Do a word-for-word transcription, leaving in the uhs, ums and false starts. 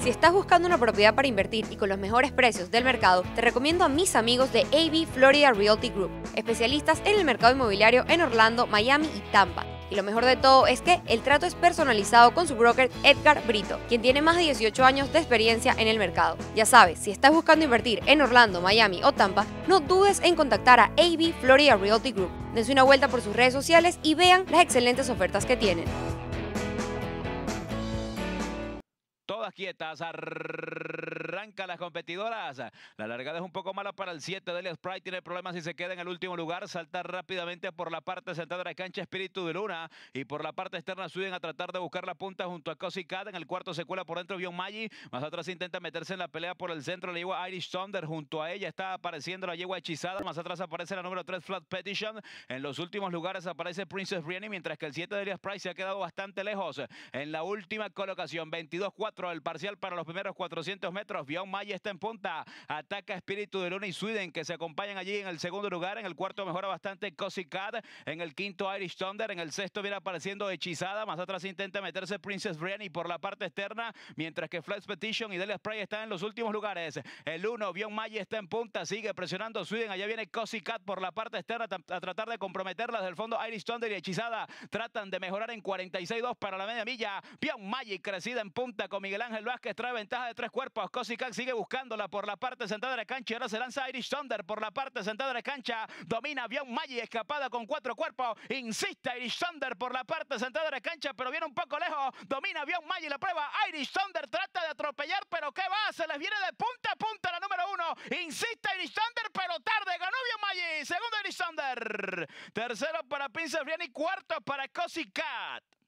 Si estás buscando una propiedad para invertir y con los mejores precios del mercado, te recomiendo a mis amigos de A B Florida Realty Group, especialistas en el mercado inmobiliario en Orlando, Miami y Tampa. Y lo mejor de todo es que el trato es personalizado con su broker Edgar Brito, quien tiene más de dieciocho años de experiencia en el mercado. Ya sabes, si estás buscando invertir en Orlando, Miami o Tampa, no dudes en contactar a A B Florida Realty Group. Dense una vuelta por sus redes sociales y vean las excelentes ofertas que tienen. Todas quietas, arranca las competidoras. La largada es un poco mala para el siete. Delia Sprite tiene problemas si se queda en el último lugar. Salta rápidamente por la parte central de la cancha Espíritu de Luna. Y por la parte externa suben a tratar de buscar la punta junto a Cozy Cat. En el cuarto se cuela por dentro Bion Maggi. Más atrás intenta meterse en la pelea por el centro. La yegua Irish Thunder. Junto a ella está apareciendo la yegua Hechizada. Más atrás aparece la número tres Flat Petition. En los últimos lugares aparece Princess Brienne. Mientras que el siete Delia Sprite se ha quedado bastante lejos. En la última colocación, veintidós cuatro el parcial para los primeros cuatrocientos metros. Bion Maggi está en punta, ataca Espíritu de Luna y Sweden, que se acompañan allí en el segundo lugar. En el cuarto mejora bastante Cozy Cat, en el quinto Irish Thunder, en el sexto viene apareciendo Hechizada. Más atrás intenta meterse Princess Brienne por la parte externa, mientras que Flex Petition y Delia Sprite están en los últimos lugares. El uno, Bion Maggi está en punta, sigue presionando Sweden. Allá viene Cozy Cat por la parte externa a tratar de comprometerla. Desde el fondo Irish Thunder y Hechizada tratan de mejorar en cuarenta y seis dos para la media milla. Bion Maggi crecida en punta con Miguel Ángel Vázquez, trae ventaja de tres cuerpos. Cozy Cat sigue buscándola por la parte central de la cancha y ahora se lanza Irish Thunder por la parte central de la cancha. Domina Bion Maggi, escapada con cuatro cuerpos. Insiste Irish Thunder por la parte central de la cancha, pero viene un poco lejos. Domina Bion Maggi, la prueba. Irish Thunder trata de atropellar, pero ¿qué va? Se les viene de punta a punta la número uno. Insiste Irish Thunder, pero tarde. Ganó Bion Maggi. Segundo Irish Thunder. Tercero para Princess Brienne y cuarto para Cozy Cat.